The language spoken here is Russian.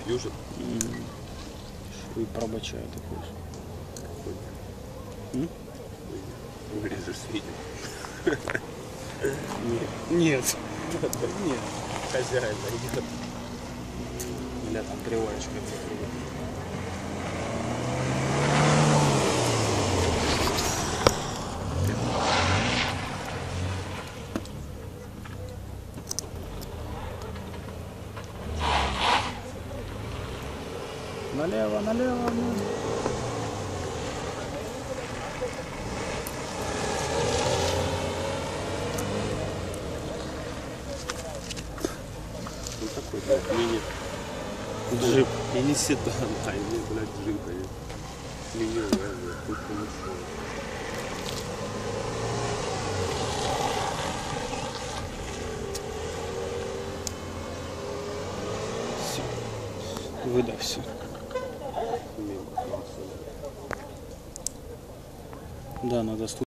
Южик? И пробачаю такой же. Вырежешь видео. Нет. Нет. Хозяин найдет. Или там приводишь как-то. Налево, налево, ну. Ну такой, да, мини. Джип. И не седан, а не, блядь, джип, конечно. Мини, тут помешал. Все. Выдохся. Мимо класса. Да, надо